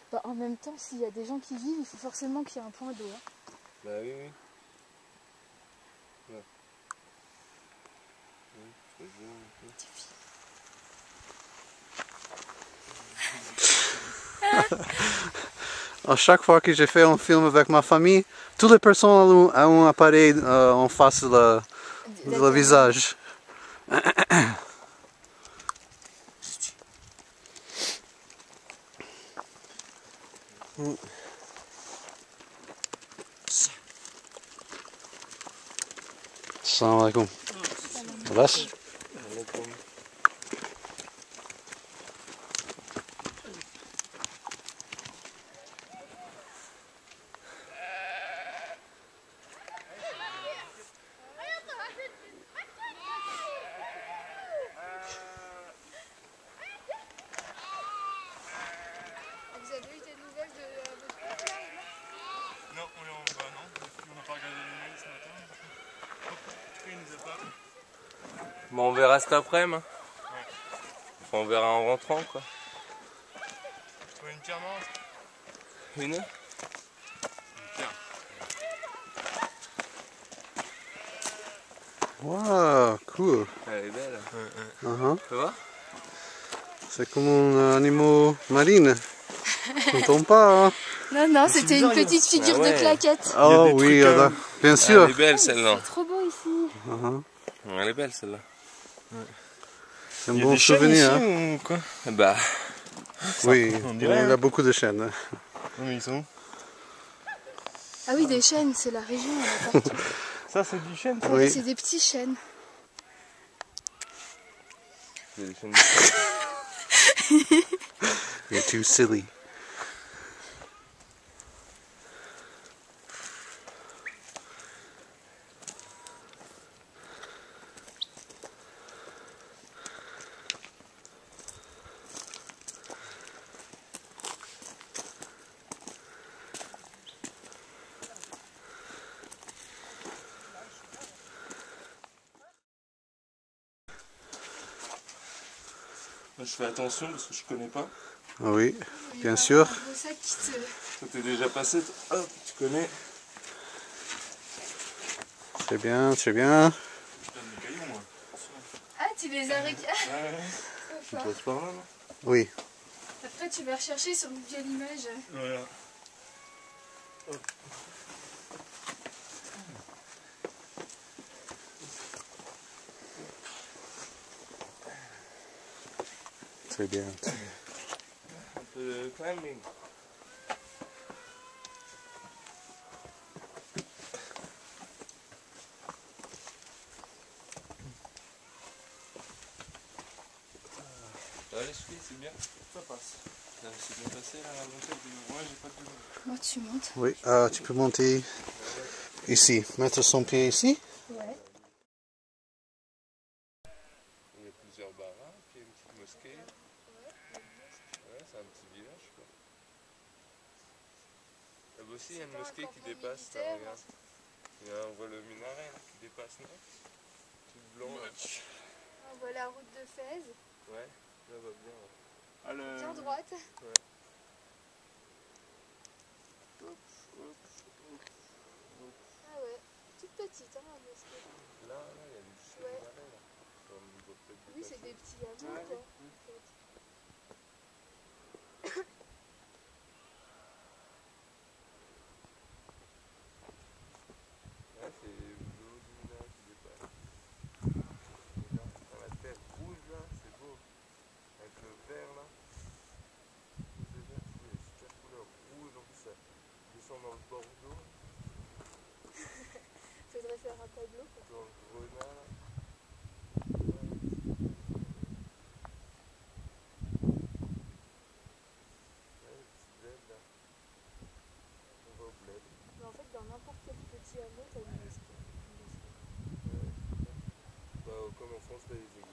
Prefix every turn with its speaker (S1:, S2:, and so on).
S1: Bah, en même temps, s'il y a des gens qui vivent, il faut forcément qu'il y ait un point d'eau. Hein.
S2: Bah oui, oui. Ouais.
S3: À chaque fois que j'ai fait un film avec ma famille, toutes les personnes ont un appareil en face de le visage. Assalamu alaikum. Was?
S1: Vous avez eu des nouvelles de votre père là?
S4: Non, on n'a pas regardé les mails ce matin. Il nous a pas.
S2: Bon, on verra cet après-midi. Hein.
S4: Ouais.
S2: Enfin, on verra en rentrant quoi.
S4: Tu vois une pierre morte?
S2: Une
S4: Une pierre.
S3: Wow, cool.
S2: Elle est belle. Tu vois?
S3: C'est comme un animal marine. Ne tombe pas, hein?
S1: Non, non, c'était une petite figure de claquette.
S3: Oh oui, bien sûr.
S2: Elle est belle celle-là.
S1: C'est trop beau ici.
S2: Elle est belle celle-là.
S3: C'est un bon souvenir. Hein?
S4: Ou quoi?
S2: Bah,
S3: Oui,
S4: on
S3: il
S4: dirait,
S3: a beaucoup de chaînes. Hein.
S4: Non, mais ils sont où?
S1: Ah oui, des chênes, c'est la région là partout.
S4: Ça, c'est du chêne, ça?
S1: Ouais,
S3: Oui.
S1: c'est des petits chênes.
S2: c'est des chaînes.
S3: You're too silly.
S2: Je fais attention parce que je connais pas.
S3: Oui, bien sûr.
S1: Un beau sac qui te...
S2: Ça t'est déjà passé, hop, tu connais.
S3: Très bien, très bien.
S4: Je donne mes cailloux, moi.
S1: Ah, tu les as récupérés.
S2: Tu passes par là, non?
S3: Oui.
S1: Après, tu vas rechercher sur Google Images.
S4: Voilà.
S3: Très bien.
S2: Un peu de climbing. Les chevilles, c'est bien. Ça passe. C'est bien passé là, la montée de... Ouais, j'ai pas de...
S1: Moi, tu montes.
S3: Oui, tu peux monter ici. Mettre son pied ici.
S1: Ouais.
S2: Il y a plusieurs baraques, il y a une petite mosquée. Ouais, c'est un petit village quoi. Là-bas aussi, il y a une mosquée qui dépasse. Là, regarde. On voit le minaret là, qui dépasse là. Tout blanc là.
S1: On voit la route de Fès.
S2: Ouais, là va bien. Ouais.
S4: Ah, le...
S1: Bien droite.
S2: Ouais.
S1: Ah ouais, toute petite hein, la mosquée.
S2: Là, il y a du
S1: Ouais.
S2: minaret là. On voit peut-être
S1: Oui,
S2: dépasser.
S1: c'est des petits hameaux quoi. En fait.
S2: Ouais, c'est le haut du minaret qui dépasse. Et là, dans la terre rouge là, c'est beau. Avec le vert là. Le vert, je trouve, il y a une super couleur rouge, en plus ça descend dans le Bordeaux,
S1: Faudrait faire un tableau quoi.
S2: dans le Grenat là. Ouais, le petit bled là. On va au bled.
S1: Mais en fait, dans n'importe quel petit hameau, t'as une mosquée.
S2: Ouais. Bah, comme en France, là, les églises.